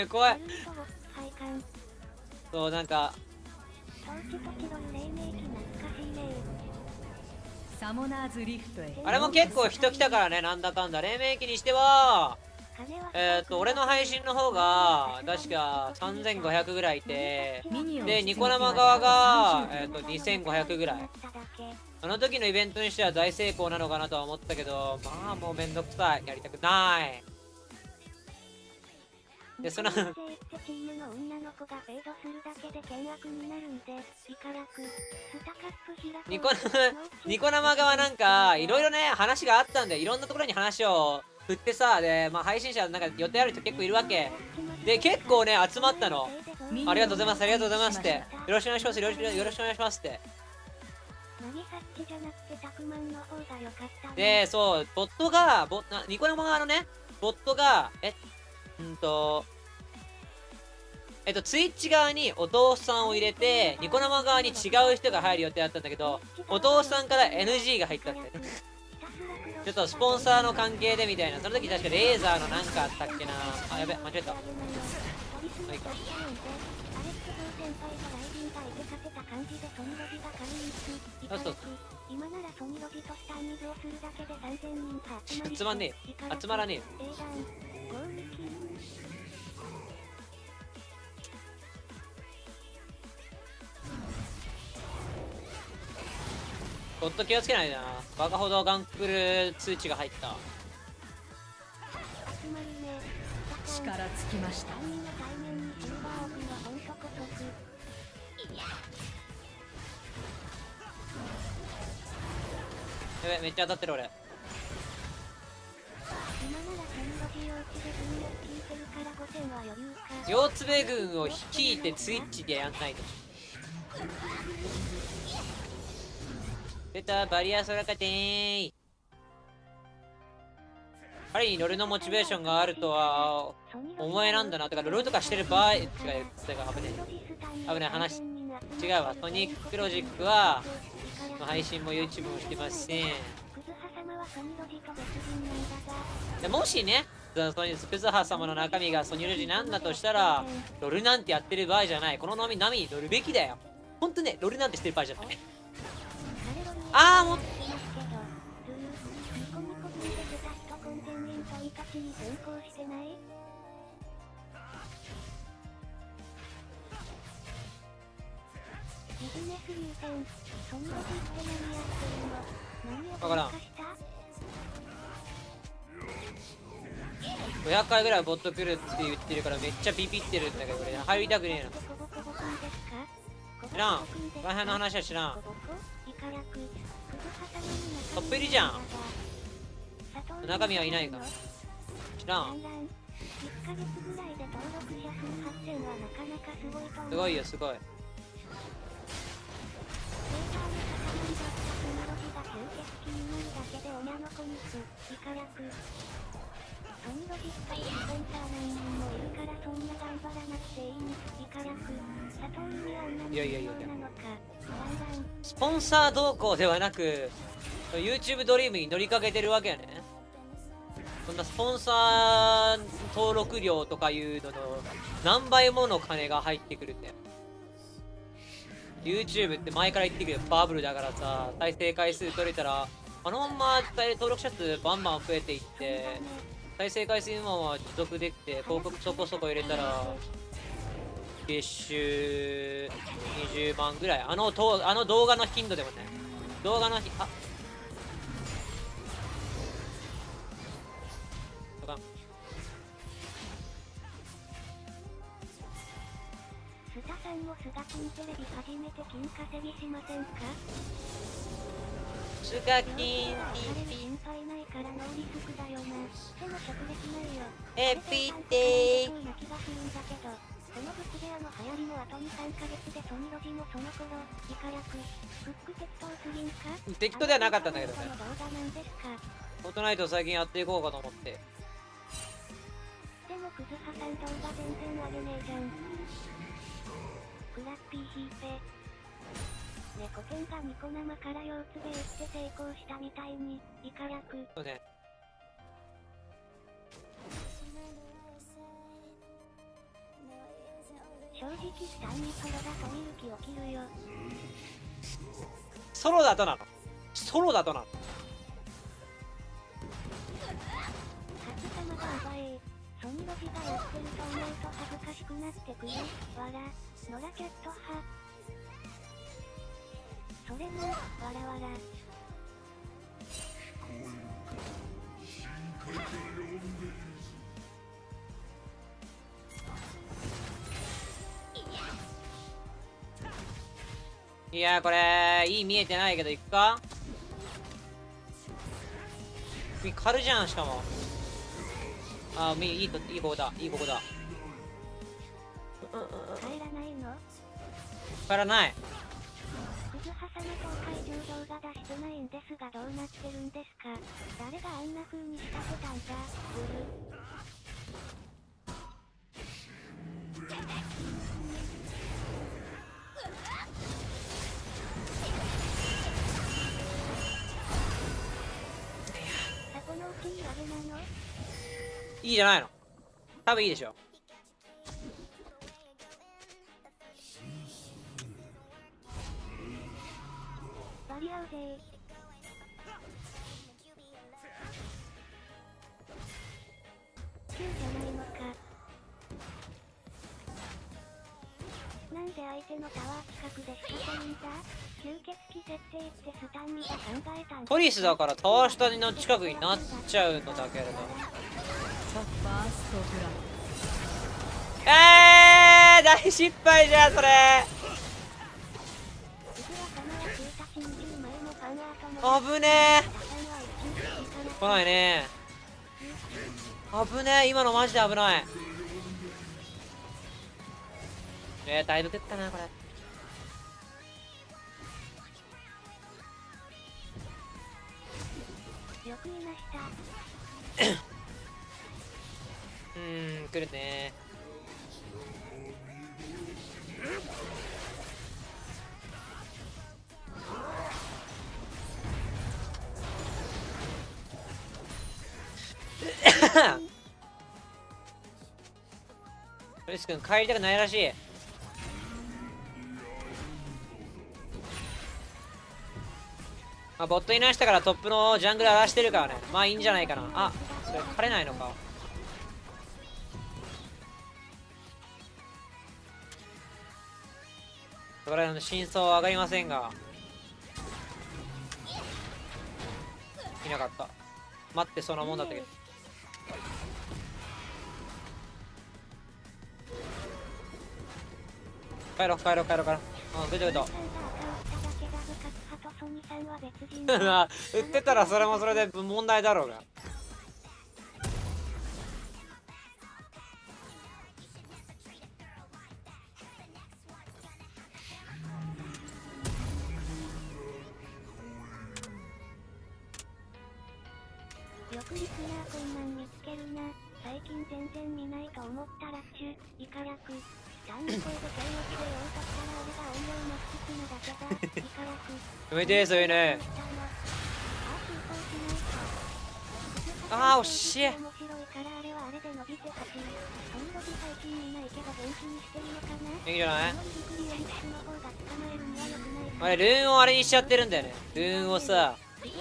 怖い。そう、なんかサモナーズリフトへ。 あれも結構人来たからね、なんだかんだ。黎明期にしては、俺の配信の方が、確か3500ぐらいいて、で、ニコ生側が、2500ぐらい。あの時のイベントにしては大成功なのかなとは思ったけど、まあもうめんどくさい。やりたくない。で、そのニコ生側なんか、いろいろね、話があったんで、いろんなところに話を振ってさ、で、まあ配信者なんか予定ある人結構いるわけ。で、結構ね、集まったの。ありがとうございます、ありがとうございますって。よろしくお願いします、よろしくお願いしますって。で、そう、ボットが、ニコ生側のね、ボットが、ツイッチ側にお父さんを入れて、ニコ生側に違う人が入る予定だったんだけど、お父さんから NG が入ったって。ちょっとスポンサーの関係でみたいな。その時確かレーザーのなんかあったっけな。あ、やべ、間違えた。まあいいか。そうそう。集まんねえ。集まらねえ。ほんと気をつけないとな。バカほどガンクル通知が入った。 力尽きました。 やべ、めっちゃ当たってる俺。腰つべ軍を率いてツイッチでやんないと。出た、バリアソラカテーイ。彼にロルのモチベーションがあるとは思えなんだな。とか、ロルとかしてる場合、違う、危ねえ。危ない話。違うわ。ソニックロジックは、配信も YouTube もしてますし、でもしね、スクズハ様の中身がソニロジなんだとしたら、ロルなんてやってる場合じゃない。この波に乗るべきだよ。ほんとね、ロルなんてしてる場合じゃない。あーもうわからん。500回ぐらいボット来るって言ってるからめっちゃビビってるんだけど、俺入りたくねえな。知らん。この辺の話は知らん。トップ入りじゃん。中身はいないから。知らん。すごいよ、すごい。いやいやいやいや、スポンサー動向ではなく YouTube ドリームに乗りかけてるわけやね。そんなスポンサー登録料とかいうのの何倍もの金が入ってくるんだよ。 YouTube って前から言ってるけどバブルだからさ、再生回数取れたらあのまんま登録者数バンバン増えていって、再生回数のまま持続できて、広告そこそこ入れたら月収20万ぐらい。あの動画の頻度でもね、動画のあスタさんもスガキンテレビ初めて金稼ぎしませんか？ スガキン TV 心配ないからノーリスクだよな。でも直撃ないよ。 エピテーな気がするんだけど、このブチで流行りもあと2、3ヶ月でソニロジもその頃、イカ役、フック適当すぎんか？ 適当ではなかったんだけどね。 動画なんですか？ フォートナイトを最近やっていこうかと思って。 でもクズハさん動画全然上げねえじゃん。クラッピー引いて。猫犬がニコ生から腰つべ打って成功したみたいに、イカ役。 そうね。 正直スタンにソロだと見る気起きるよ。 ソロだとなの？ソロだとなの？ 神様が奪え。ソニロジがやってると思うと恥ずかしくなってくる。わら、ノラキャット派。それも、わらわら。 いやー、これいい見えてないけどいくか。軽るじゃん。しかもいいここだ、いいここだ。 帰らないの？ 帰らない。 クズハ様公開柔道が出してないんですが、どうなってるんですか？誰があんな風に仕掛けたんだ？このうちにあれなの？ いいじゃないの。多分いいでしょ。 バリ合うぜー。9じゃないのか。なんで相手のタワー近くで仕掛けるんだ？吸血鬼設定ってスタンミが考えたんだ。 トリスだからタワー下の近くになっちゃうのだけれど。大失敗じゃんそれ。危ねえ。来ないね。危ねえ。今のマジで危ない。だいぶ食ったなこれ。 よくいました。 来るね。トリス君帰りたくないらしい。ボットいなしたからトップのジャングル荒らしてるからね。まあいいんじゃないかな。あ、これ枯れないのか。そこら辺の真相は上がりませんが、いなかった。待ってそうなもんだったけど。帰ろう。うん、グッドグッド。売ってたらそれもそれで問題だろうが。 よくリスナーこんなん見つけるな。最近全然見ないと思ったラッシュ、イカラク。スタンドコード専用機で用としたら俺が音量の低くなだけだ。イカラク。 やめて、そういうね。惜しい。 面白いからあれはあれで伸びてほしい。その伸び最近見ないけど元気にしてるのかな？ いいんじゃない？あれ、 ルルーンをあれにしちゃってるんだよね。ルーンをさ。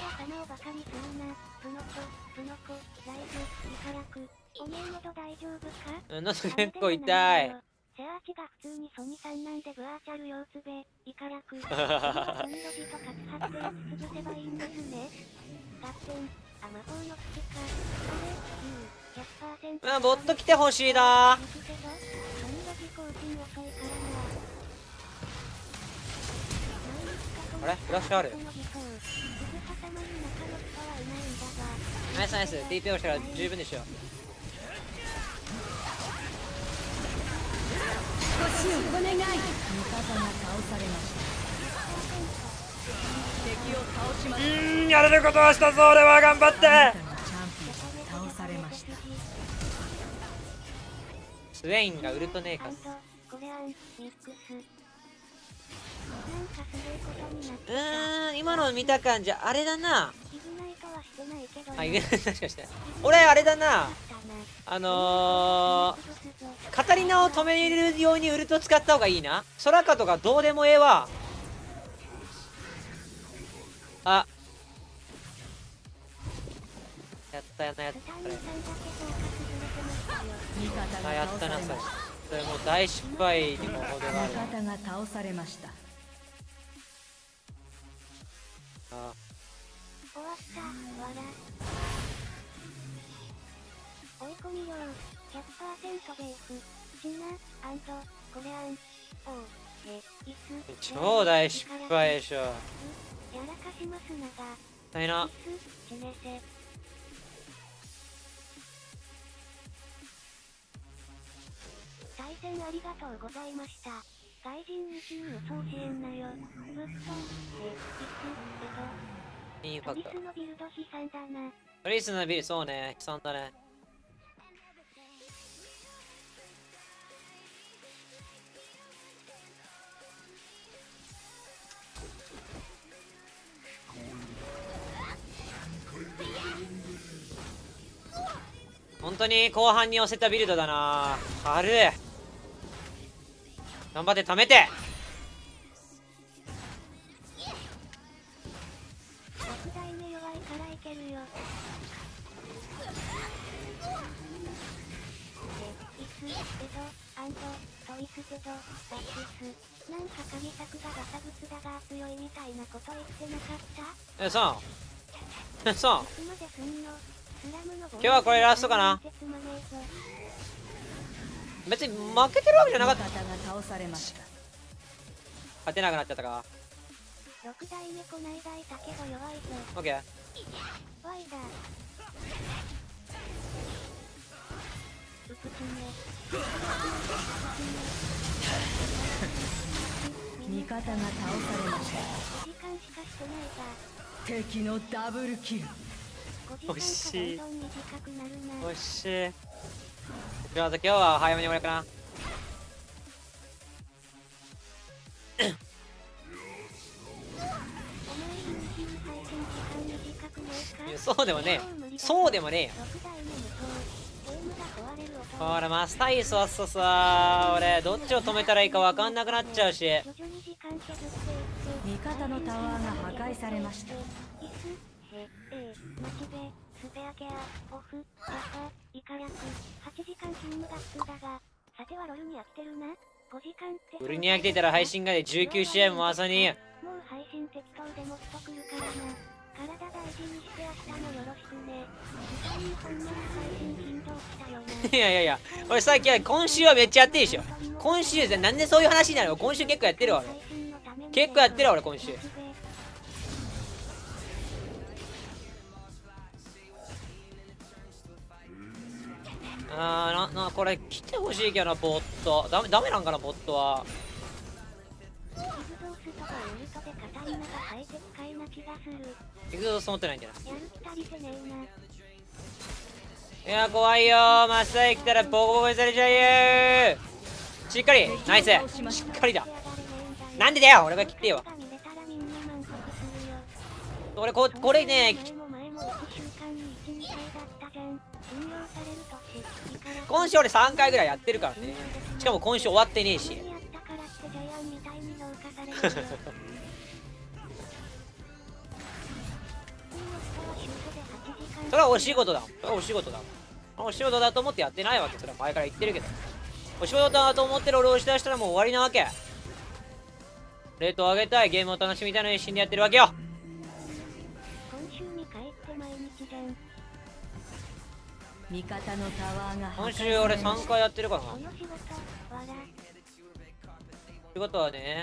喉結構痛い。 セアーチが普通にソニさんなんでグアーチャル腰つべ、イカラク。ソニロジとカツ発展潰せばいいんですね。合点、魔法の口か。あれ、100%。 ボット来てほしいな。 ソニロジ更新遅いからな。 あれフラッシュある。ナイスナイス。 TP をしたら十分でしょ。 少しお願い。味方が倒されました。敵を倒しました。 やれることはしたぞ。俺は頑張って。 チャンピオン倒されました。 スウェインがウルトネーカス。今の見た感じあれだな。 あ、確かにしてない。俺、あれだな。カタリナを止めるようにウルト使った方がいいな。ソラカとかどうでもええわ。あ。やったやったやった。あ、やったな、それ。それもう大失敗にも程がある。 味方が倒されました。 あ。 終わった、わら。追い込み量 100% ベース。シナ、コレアン、イス。 超大失敗でしょ。 やらかしますなが。 大変な。 チネセ。対戦ありがとうございました。外人2チーム総支援なよ。ぶっと、 インファクト。 トリスのビルド悲惨だな。 トリスのビル、そうね、悲惨だね。本当に後半に寄せたビルドだな。軽い。頑張って貯めて。 6代目弱いからいけるよ。イス、エド、トイステド、バッチス。なんか鍵作がガサブツだが強いみたいなこと言ってなかった？ そう今日はこれラストかな。別に負けてるわけじゃなかった。勝てなくなっちゃったか。 6代目こないだいたけど弱いぞ。 オッケー。 ワイだ。うぷつめ。 味方が倒されました。 5時間しかしてないが。 敵のダブルキル。 惜しい。 どんどん短くなるな。 惜しい。じゃあ今日は早めに終わりかな。そうでもねえ。そうでもねえよ。ほらマスタイスはさ、俺どっちを止めたらいいか分かんなくなっちゃうし。 味方のタワーが破壊されました。 スペアケア、オフ、ヤカ、イカヤク、8時間勤務だっつだが、さてはロルに飽きてるな。5時間って。 ロルに飽きてたら配信がで19試合も回さねえよ。 もう配信適当でもストくるからな。体大事にして明日もよろしくね。実際にほんまに配信頻度したよな。 いや、俺さっきは今週はめっちゃやってるでしょ。今週なんでそういう話になるの？今週結構やってるわ俺。結構やってるわ俺今週。これ来てほしいけどな、ボット。ダメなんかな、ボットは。エグゾース持ってないんじゃない？いや、怖いよー。マスター来たらボコボコにされちゃうよー。しっかり、ナイス。しっかりだ。なんでだよ、俺が切ってよ。俺これね、今週俺3回ぐらいやってるからね。しかも今週終わってねえし。それはお仕事だ。それはお仕事だ。お仕事だと思ってやってないわけ。それは前から言ってるけど。お仕事だと思って俺を押し出したらもう終わりなわけ。レートを上げたい、ゲームを楽しみたいのに一心でやってるわけよ。 味方のタワーが今週俺3回やってるからな。ってことはね、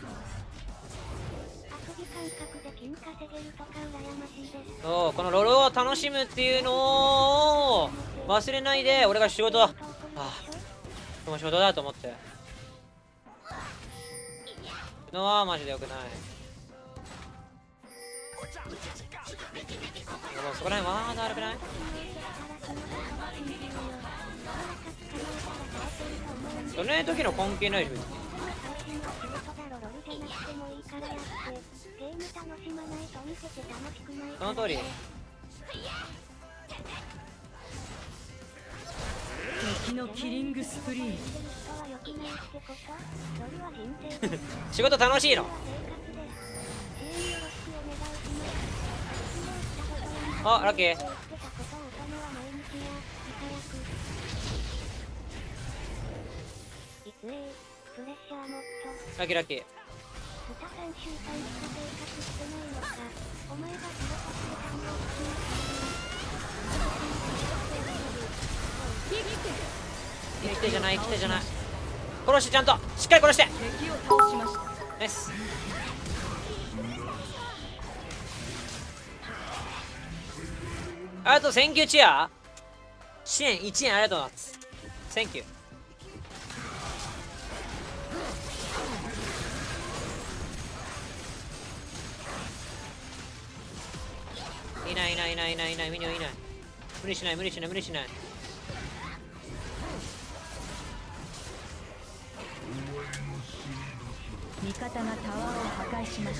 そう、このロロを楽しむっていうのを忘れないで、俺が仕事だ。この仕事だと思ってのはマジでよくない。もうそこら辺ワード悪くない？その時の関係ないでしょ。その通り。 敵のキリングスプリー。 仕事楽しいの？あ、ラッキー。ラッキーラッキー。生きてじゃない生きてじゃない。殺してちゃんとしっかり殺して。 敵を倒しました。 ナイス。あとセンキューチア支援1円ありがとうございます。センキュー。いないいないいないいないいない、ミニオンいない。無理しない無理しない無理しない。 味方がタワーを破壊しました。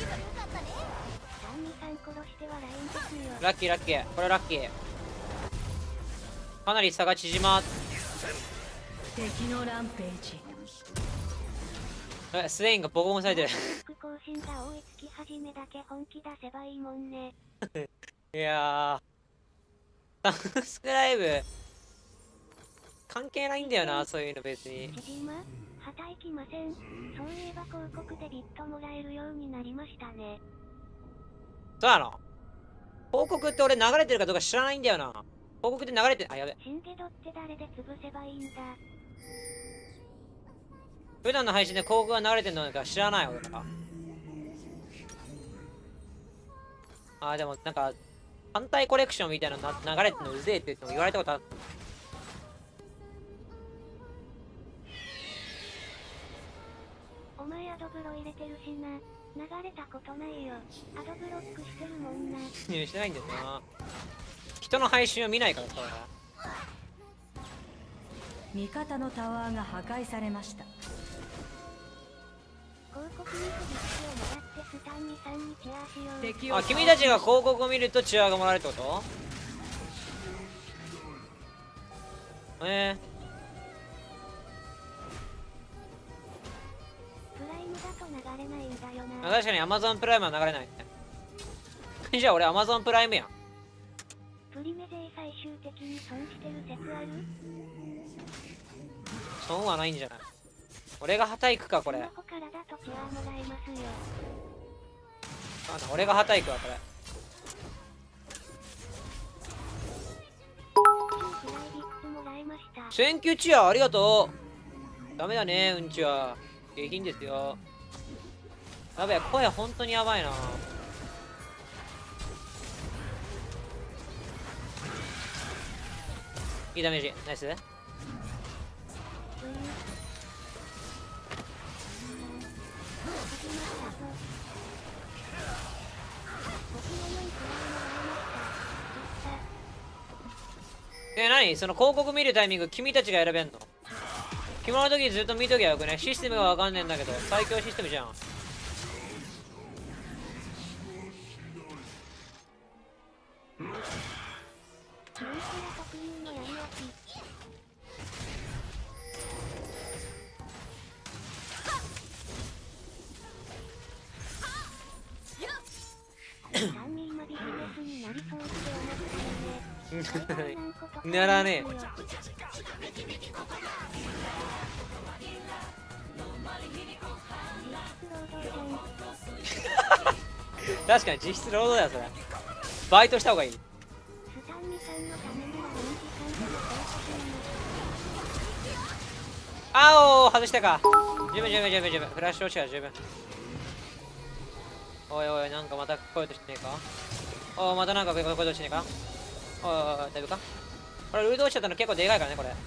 ラッキーラッキー、これラッキー。かなり差が縮まっ。 敵のランページ。 スウェインがボコボコされてる。いやー、サブスクライブ関係ないんだよな、そういうの別に。 はたいきません。そういえば広告でビットもらえるようになりましたね。 そうなの？広告って俺流れてるかどうか知らないんだよな。広告で流れて、あ、やべ。 シンゲドって誰で潰せばいいんだ。 普段の配信で広告が流れてるのか知らない俺は。あ、でもなんか反対コレクションみたいなの流れてるのうぜえって言われたことある。 お前アドブロ入れてるしな。流れたことないよ。アドブロックしてるもんな。 してないんだよな。人の配信を見ないからさ。 味方のタワーが破壊されました。 広告にビットをもらってスタンにさんにチアしよう。 あ、君たちが広告を見るとチアがもらえるってこと？ プライムだと流れないんだよな。 確かに Amazon プライムは流れないね。じゃあ俺 Amazon プライムやん。 プリメ勢最終的に損してる説ある？ 損はないんじゃない？俺がはたいくかこれ。 ここからだとチアもらえますよ。 俺がはたいくわこれ。センキューチアありがとう。ダメだねうんちは。下品ですよ。やべえ、声本当にやばいな。いいダメージ、ナイス。何その広告見るタイミング君たちが選べんの？決まるときずっと見ときゃよくね。システムがわかんねえんだけど最強システムじゃん。ならねえ。確かに実質労働だよそれ。バイトした方がいい。あおー、外したか。十分十分十分十分。フラッシュ落ちは十分。おいおい、なんかまた来ようとしてねえか。おー、またなんか来ようとしてねえか。おいおい、大丈夫か。これルード落ちちゃったの結構でかいからねこれ。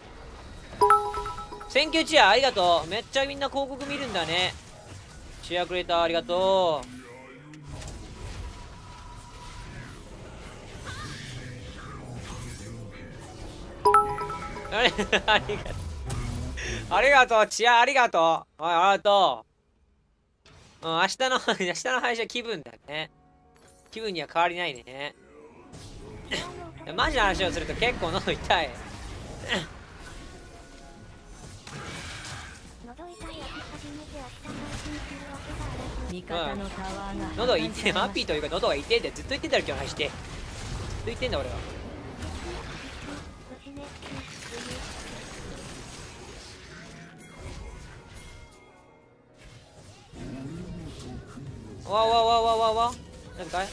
センキューチアありがとう。めっちゃみんな広告見るんだね。チアくれた、ありがとう。ありがとう。ありがとう、チアありがとう。おい、ありがとう。うん、明日の配信は気分だね。気分には変わりないね。 マジな話をすると結構喉痛い。 味方のタワーが喉痛い、マッピーというか喉が痛いってずっと言ってたら今日話して。ずっと言ってんだ俺は。わわわわわわ。なんかい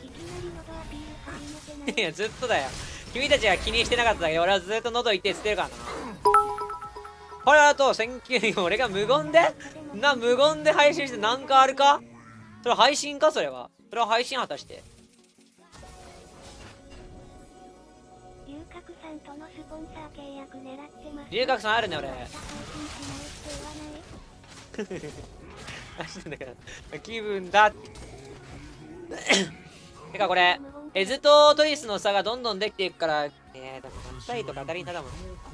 いや、ずっとだよ。君たちが気にしてなかっただけで、俺はずっと喉痛いっつってるからな。これだと、俺が無言で無言で配信してなんかあるか？それ配信か？それは。それは配信果たして。 龍角さんとのスポンサー契約狙ってます。 龍角さんあるね、俺。だから気分だてかこれエズとトリスの差がどんどんできていくからだから2人とカタリナだもん。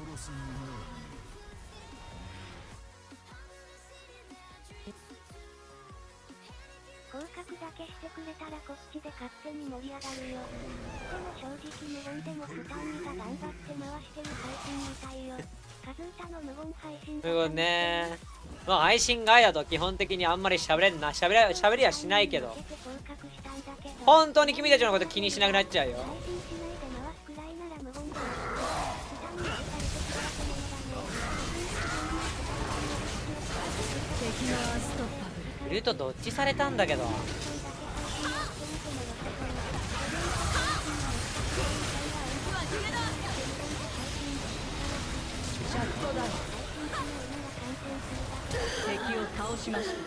降格だけしてくれたらこっちで勝手に盛り上がるよ。でも正直無言でもスタンミが頑張って回してる配信みたいよ。カズータの無言配信無言ね。まあ配信外だと基本的にあんまり喋れんな。喋りはしないけど、本当に君たちのこと気にしなくなっちゃうよ。ウルトどっちされたんだけど。 敵を倒しました。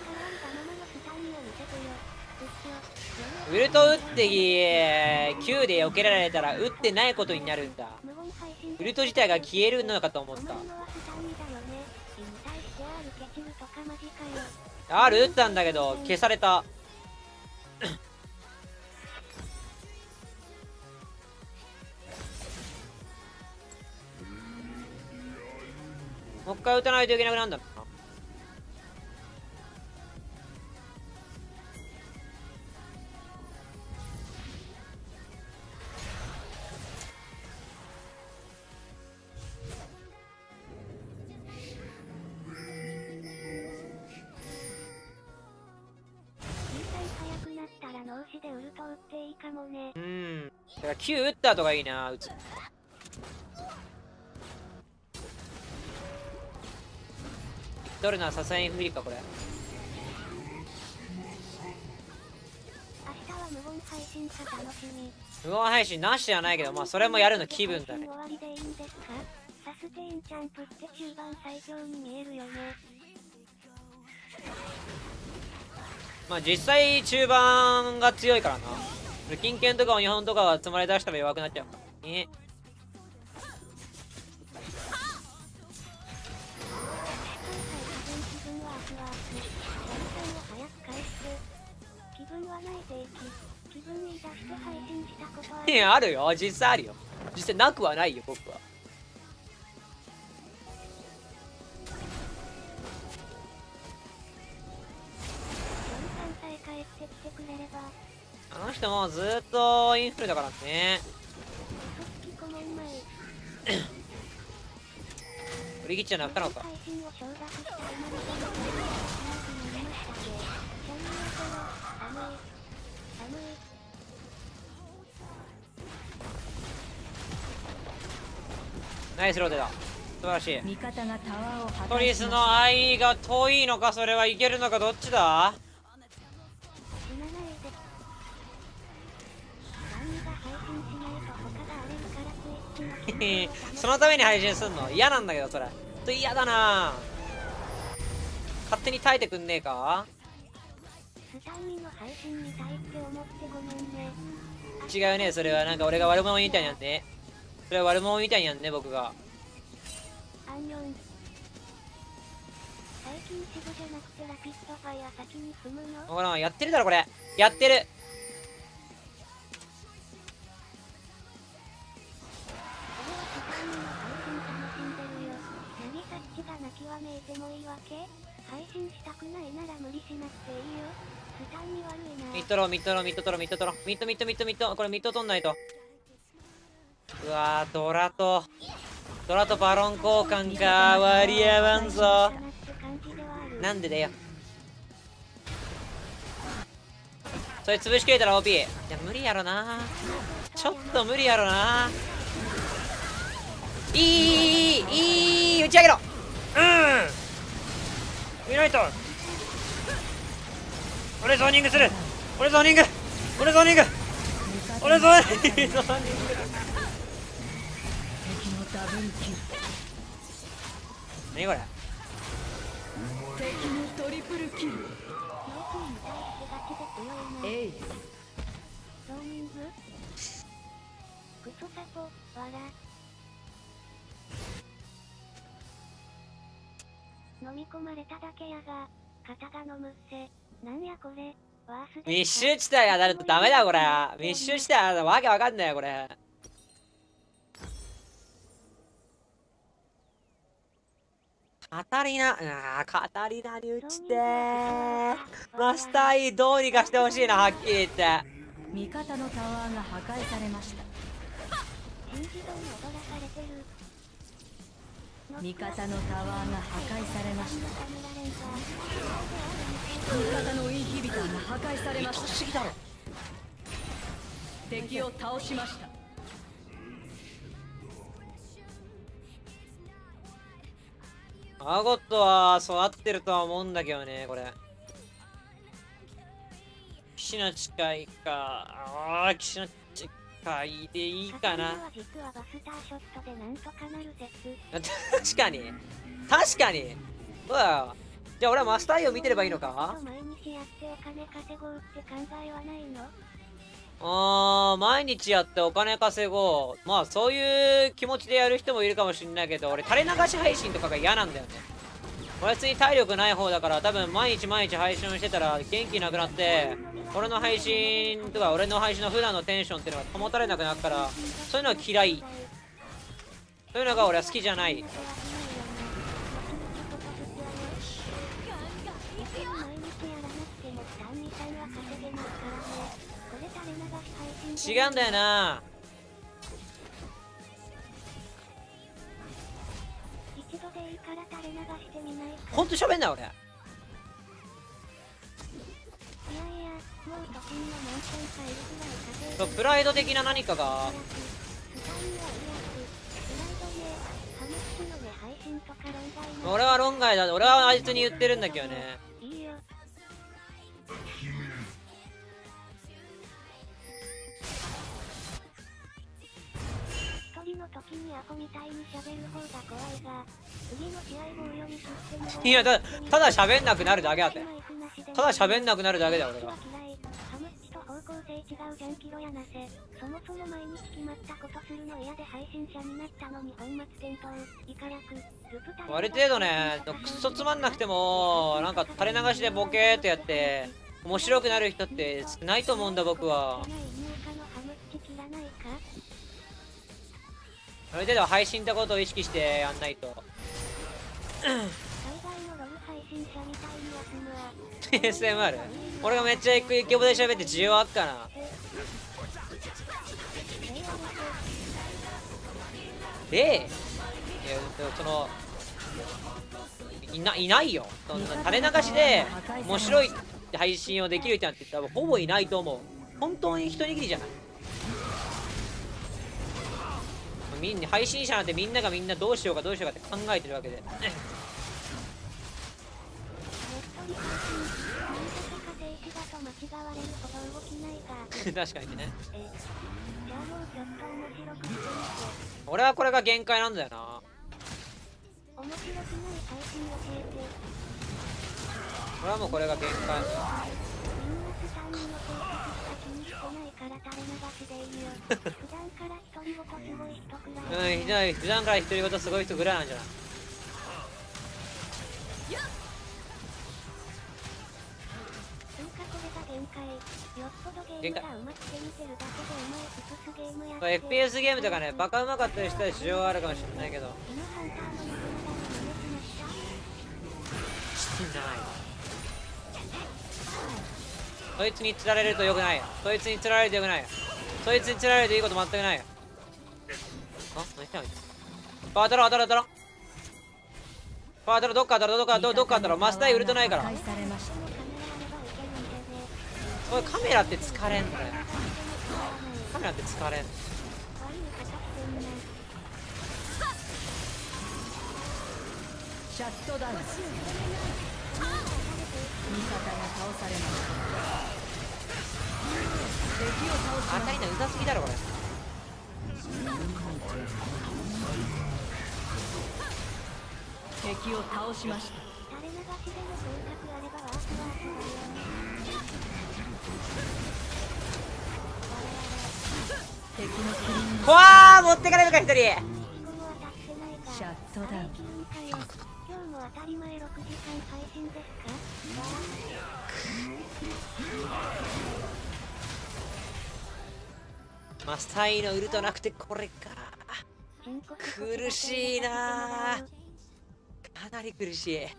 ウルト打って9で避けられたら打ってないことになるんだ。ウルト自体が消えるのかと思った。R 打ったんだけど消された。もう一回打たないといけなくなるんだな。 脳死でウルト打っていいかもね。 だから9打った後がいいな。打つ取るのはさすがに無理かこれ。 明日は無言配信か楽しみ。 無言配信なしじゃないけど、まあそれもやるの気分だね。 終わりでいいんですか？サステインチャンプって中盤最強に見えるよね。 まあ実際中盤が強いからな。金券とかも日本とかが積まれ出したら弱くなっちゃうからね。いや、あるよ。実際あるよ。実際なくはないよ、僕は。あの人もずっとインフルだからね。振り切っちゃなったのか。ナイスローテだ。素晴らしい。 味方がタワーを破壊しました。 トリスの愛が遠いのか、それはいけるのか、どっちだ？そのために配信すんの嫌なんだけど、それ嫌だな。勝手に耐えてくんねえか。違うね、それはなんか俺が悪者みたいにやんね。それは悪者みたいにやんね、僕が。ほら、やってるだろこれ。やってる。ミッドロー、ミッドロー、ミッド取ろう、ミッド取ろう、ミッドミッドミッドミッド、これミッド取んないと。 うわー、ドラとバロン交換か。割り合わんぞ。なんでだよ。それ潰しきれたら OP。いや、無理やろな。ちょっと無理やろな。いい打ち上げろ。ユナイト。俺ゾーニングする。俺ゾーニング。何これ。 敵のトリプルキル。エイス。 ゾーニングクソサポ、わら。飲み込まれただけやが、肩が飲むっせ。なんやこれ、ワースで。 密集地帯が当たるとダメだこれ。密集地帯はわけわかんないよこれ。カタリナに打ちてー。マスター E どうにかしてほしいな、はっきり言って。 味方のタワーが破壊されました。 新自動に踊らされてる。 味方のタワーが破壊されました。味方のインヒビターが破壊されました。 すぎだろ。 敵を倒しました。 アゴットは育ってるとは思うんだけどね、これ。騎士の誓いか。騎士の誓いでいいかな。確かに。そうだよ。じゃあ俺はマスター E を見てればいいのか。毎日やってお金稼ごう。まあそういう気持ちでやる人もいるかもしれないけど、俺垂れ流し配信とかが嫌なんだよね。俺普通に体力ない方だから、多分毎日配信をしてたら元気なくなって、俺の配信とか俺の配信の普段のテンションっていうのが保たれなくなるから、そういうのは嫌い。そういうのが俺は好きじゃない。違うんだよな。ほんと喋んない俺。プライド的な何かが。俺は論外だ。俺はあいつに言ってるんだけどね。 時にアホみたいに喋る方が怖いが、次の試合もおよびシステムが。 いや、ただ喋んなくなるだけだって。ただ喋んなくなるだけだよ俺が。 ハムッチと方向性違うじゃんキロやなせ。そもそも毎日決まったことするの嫌で配信者になったのに本末転倒。イカ略ルプタ。 ある程度ね、くっそつまんなくてもなんか垂れ流しでボケーってやって面白くなる人って少ないと思うんだ僕は。ある程度配信ってことを意識してやんないと。ASMR？ 俺がめっちゃイケボで喋って需要あっかな。いないよ。そんな垂れ流しで面白い配信をできる人なんて多分ほぼいないと思う。本当に一握りじゃない。配信者なんてみんながみんなどうしようかって考えてるわけで。確かにね。俺はこれが限界なんだよな。俺はもうこれが限界。普段から独り言すごい人ぐらいなんじゃない。限界。FPS ゲームとかね、バカうまかったりしたら需要あるかもしれないけど。してない。そいつに釣られるとよくないよ。そいつに釣られるとよくないよ。そいつに釣られるといいこと全くないよ。 何してんの？当たろう当たろう当たろう。当たろう、どっか当たろう、どっか当たろう。マスターウルトないから。おい、カメラって疲れんだよ。カメラって疲れん。 シャットダウン。味方が倒されました。敵を倒しました。 当たりのうざすぎだろこれ。 敵を倒しました。 垂れ流しでの合格あればワースワース敵のクリーン。 わー、持ってかれるか一人。 シシャットダウン。 今日も当たり前6時間配信ですか？ マスターのウルトなくてこれか。苦しいなー。かなり苦しい。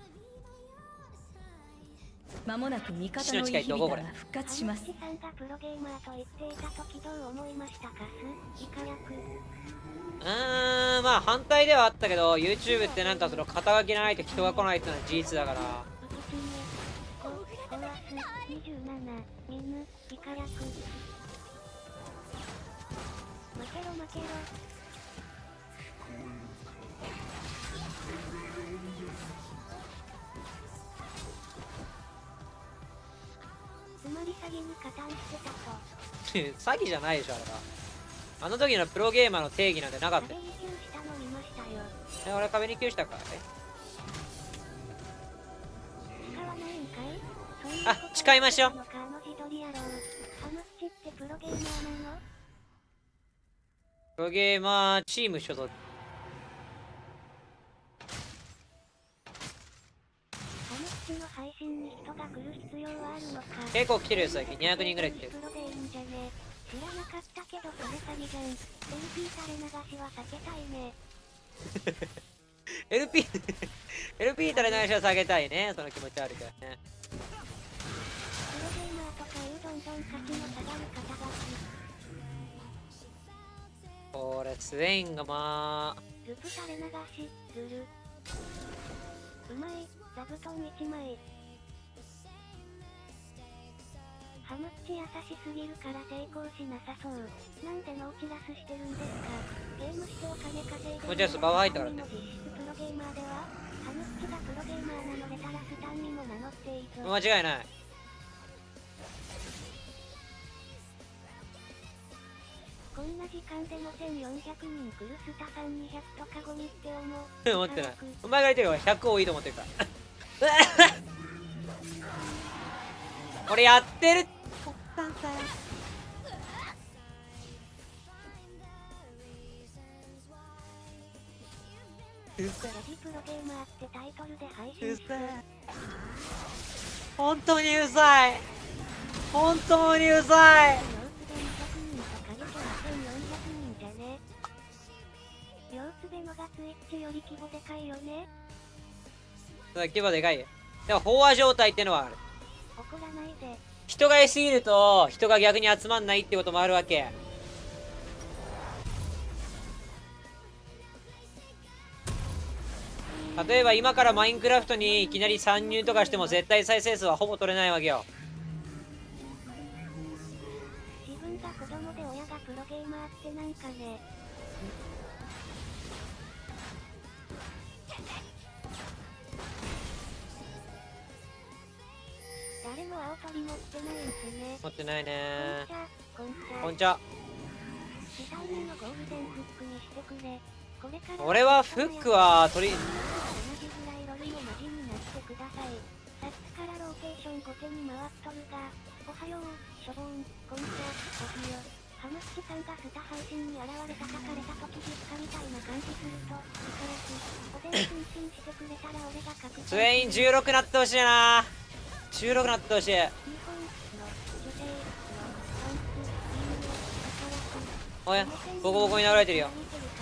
まもなく味方のインヒビターが復活します。 さんがプロゲーマーと言っていた時どう思いましたか？イカ役。 まあ反対ではあったけど、 YouTube ってなんかその肩書きがないと人が来ないってのは事実だから。ミヌイカ役。負けろ負けろ。つまり詐欺に加担してたと。 詐欺じゃないでしょあれは。あの時のプロゲーマーの定義なんてなかったよ。俺壁に急したか。あ、誓いましょう。プロゲーマーチーム所属。結構来てるよ最近。200人ぐらい来てる。 知らなかったけどそれ詐欺じゃん。LP 垂れ流しは避けたいね。 LP 垂れ流しは下げたいね。その気持ちあるからね。 プロゲーマーとかいうどんどん価値の下がる肩書き。 これスウェインがまあルプ垂れ流しルル。うまい。座布団1枚。ハムッチ優しすぎるから抵抗しなさそう。なんでノーチラスしてるんですか？ゲームしてお金稼いでる。 もうじゃあババ入ったからね。 実質プロゲーマーではハムッチがプロゲーマーなのでタラスタンにも名乗っていいぞ。 間違いない。 こんな時間でも1400人来るスタさん200とかゴミって思う。 思ってない。お前が言ってるから100多いと思ってるから。俺やってる。 プロゲーマーってタイトルで配信して。 本当にうざい。本当にうざい。両つべのがツイッチより規模でかいよね。 規模でかいよ。でも飽和状態ってのはある。 怒らないで。 人がいすぎると人が逆に集まんないってこともあるわけ。例えば今からマインクラフトにいきなり参入とかしても絶対再生数はほぼ取れないわけよ。 自分が子供で親がプロゲーマーってなんかね。誰も青鳥持ってないんすね。 持ってないね。 こんちゃ。資産のゴールデンフックにしてくれ。 俺はフックは取り。同じぐらいロルもマジになってください。さっきからローテーション後手に回っとるが。おはよう、しょぼん、こんちゃ、おひよ。ハムッチさんがスタ配信に現れたかれた時実家みたいな感じすると、いかやし、おでんチンチンしてくれたら俺が確認。 スウェイン16なってほしいな。16なってほしい。おい、ボコボコに流れてるよ。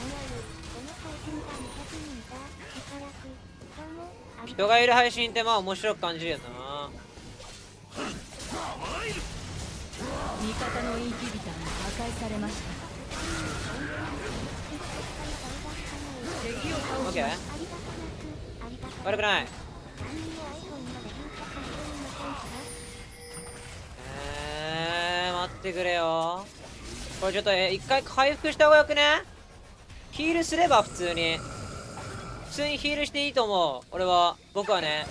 人がいる配信ってまあ面白く感じるよな。 味方のインヒビターが破壊されました。 オッケー。悪くない。待ってくれよ。これちょっと一回回復した方がよくね。ヒールすれば普通にヒールしていいと思う。僕はね。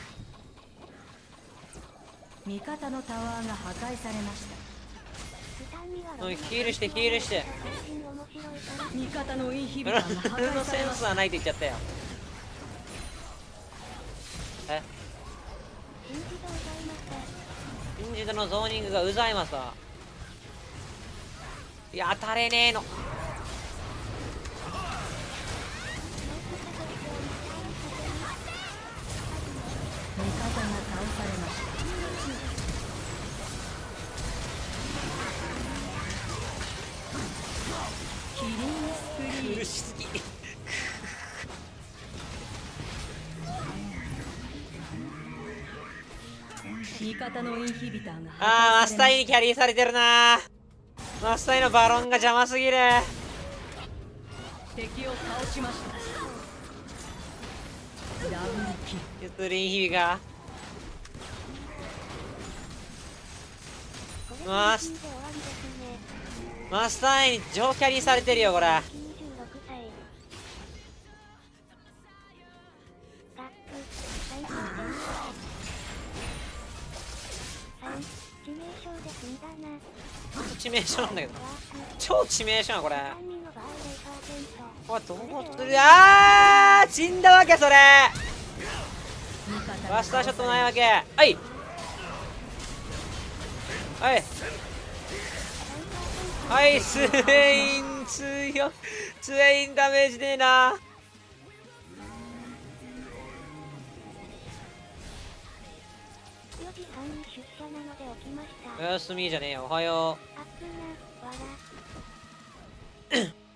味方のタワーが破壊されました。 ヒールして味方のインヒビターが破壊のセンされました。 スはないと言っちゃったよ。インジドのゾーニングがうざいまさ。いや当たれねえの。 味方が倒されました。キリンスクリーン。 苦しすぎ。 味方のインヒビターがマスタイにキャリーされてるな。マスタイのバロンが邪魔すぎる。 敵を倒しました。ダブルキル。 ゆつりんひびがマスタイに上キャリーされてるよこれ。致命傷なんだけど。超致命傷なこれ。これどうする。死んだわけそれ。バスターショットないわけ。はいはいはい。スウェイン強い。スウェインダメージねえな。おやすみじゃねえよ。おはよう。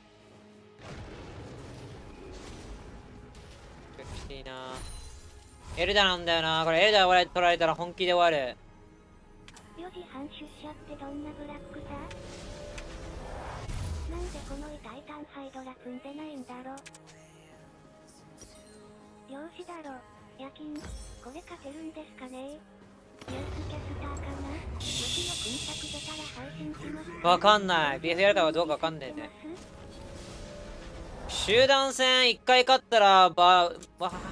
いいな。エルダなんだよな。これエルダ取られたら本気で終わる。 4時半出社ってどんなブラックさ。なんでこのタイタンハイドラ積んでないんだろ。漁師だろ。夜勤これ勝てるんですかね。ニュースキャスターかな。もしの君作出たら配信しますか。 わかんない。BF やるかどうかわかんねえね。集団戦1回勝ったらブラック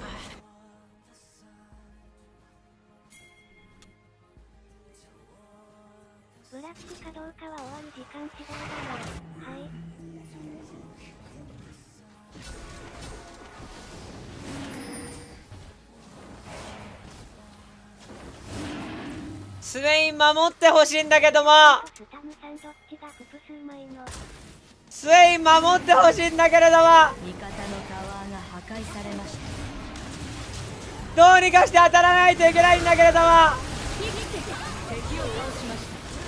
かどうかは終わる時間次第だろ。はい。スウェイン守ってほしいんだけども。スウェイン守ってほしいんだけれども。 味方のタワーが破壊されました。 どうにかして当たらないといけないんだけれども。 敵を倒しました。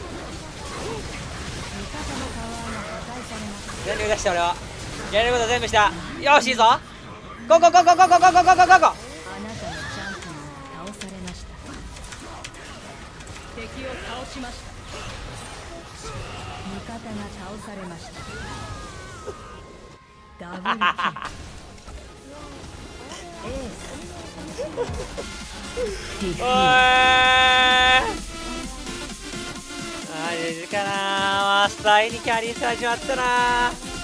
味方のタワーが破壊されました。 全力出して俺はやれること全部した。よしいいぞ。ゴゴゴゴゴゴゴゴゴゴゴゴ。 あなたのチャンピオンが倒されました。敵を倒しました。味方が倒されました。ダブルキル。 おーい。マジかな。マスターにキャリーされちまったな。